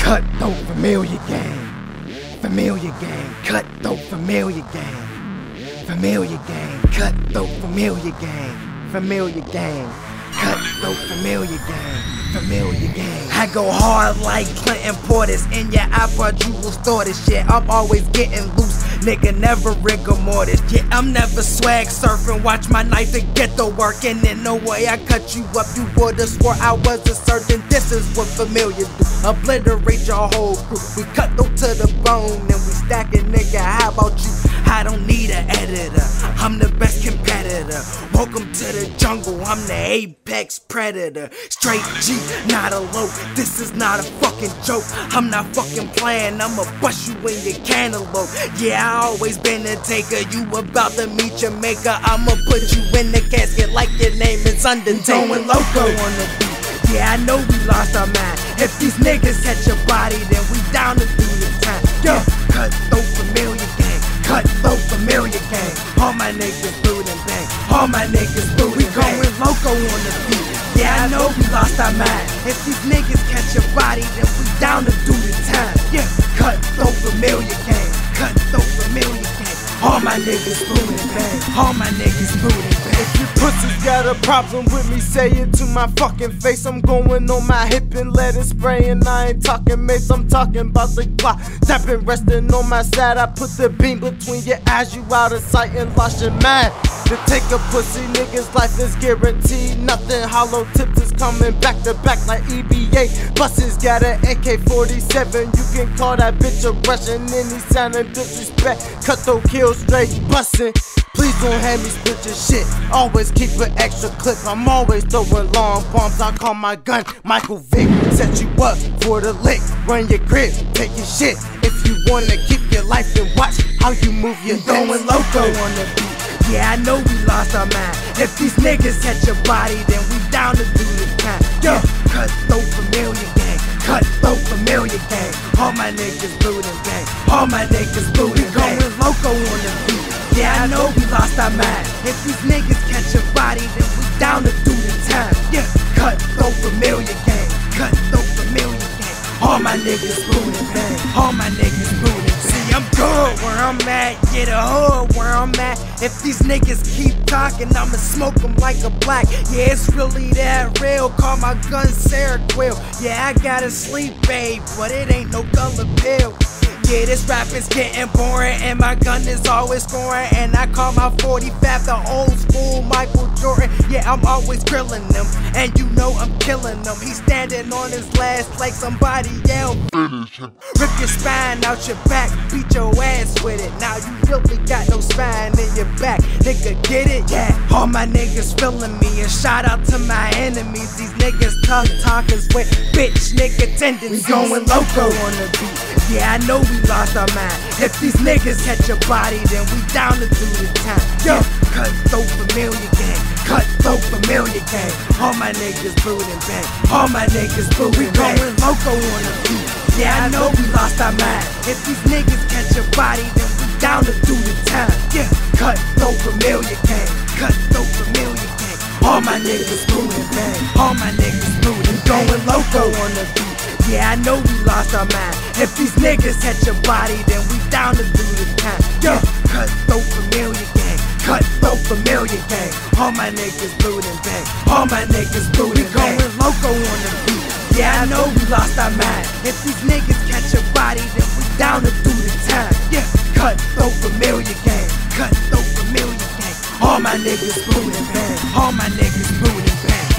Cutthroat Familiar Gang. Familiar Gang. Cutthroat Familiar Gang. Familiar Gang. Cutthroat Familiar Gang. Familiar Gang. Cutthroat Familiar Gang. Familiar Gang. I go hard like Clinton Portis. In your iPod you will store this shit. I'm always getting loose, nigga, never rigor mortis. Yeah, I'm never swag surfing. Watch my knife to get the work. And in no way I cut you up, you would've swore I was a certain. This is what familiar do. Obliterate your whole group. We cut through to the bone and we stack it, nigga. How about you? I don't need an editor. I'm the best competitor. Welcome to the jungle. I'm the apex predator. Straight G, not a low. This is not a fucking joke. I'm not fucking playing. I'ma bust you in your cantaloupe. Yeah, I always been a taker. You about to meet your maker. I'ma put you in the casket like your name is Undertaker. Going loco on the beat. Yeah, I know we lost our mind. If these niggas catch your body, then we down to do the time. Yo, Cutthroat Familiar Gang. Cutthroat Familiar Gang. All my niggas boot and bang. All my niggas boot and bang. We going loco on the beat. Yeah, I know we lost our mind. If these niggas catch your body, then we down to do the time. Yeah, Cutthroat Familiar Gang. Cutthroat Familiar Gang. All my niggas boot and bang. All my niggas boot and bang. If you pussies got a problem with me, say it to my fucking face. I'm going on my hip and let it spray. And I ain't talking mace, I'm talking about the clock. Tapping, resting on my side. I put the beam between your eyes, you out of sight and lost your mind. To take a pussy, niggas' life is guaranteed. Nothing hollow tips is coming back to back like EBA. Buses got an AK-47. You can call that bitch a Russian. Any sign of disrespect, Cutthroat kill straight bussin'. Please don't have me split your shit. Always keep an extra clip. I'm always throwing long bombs. I call my gun Michael Vick. Set you up for the lick. Run your crib, take your shit. If you wanna keep your life, then watch how you move your hips. Going loco on the beat. Yeah, I know we lost our mind. If these niggas catch your body, then we down to do the time. Yo, Cutthroat Familiar Gang. Cutthroat Familiar Gang. All my niggas boot and bang. All my niggas boot and bang. We going loco on the beat. Yeah, I know we lost our mind. If these niggas catch your body, then we down to do the time. Yeah, Cutthroat Familiar Gang. Cutthroat Familiar Gang. All my niggas boot and bang. All my niggas boot and bang. See, I'm good where I'm at. Yeah, the hood where I'm at. If these niggas keep talking, I'ma smoke them like a black. Yeah, it's really that real. Call my gun Sarah Quill. Yeah, I got a sleep babe, but it ain't no color pill. Yeah, this rap is getting boring and my gun is always scoring. And I call my 45 the old school Michael Jordan. Yeah, I'm always grilling them, and you know I'm killing them. He's standing on his last like somebody yell, finish him. Rip your spine out your back, beat your ass with it. Now you really got no spine in your back, nigga, get it? Yeah, all my niggas feeling me, and shout out to my enemies. These niggas tough talkers with bitch nigga tendencies. We going loco on the beat. Yeah, I know we lost our mind. If these niggas catch your body, then we down to do the time. Yo, Cutthroat Familiar Gang. Cutthroat Familiar Gang. All my niggas boot and bang. All my niggas boot and bang. We going loco on the beat. Yeah, I know we lost our mind. If these niggas catch your body, then we down to do the time. Yeah, Cutthroat Familiar Gang. Cutthroat Familiar Gang. All my niggas boot and bang. All my niggas boot and bang. Going loco on the beat. Yeah, I know we lost our mind. If these niggas catch your body, then we down to do the time. Yo, Cutthroat Familiar Gang. Cutthroat Familiar Gang. All my niggas boot and bang. All my niggas boot and bang. We going loco on the beat. Yeah, I know we lost our mind. If these niggas catch your body, then we down to do the time. Yeah, Cutthroat Familiar Gang. Cutthroat Familiar Gang. All my niggas boot and bang. All my niggas boot and bang.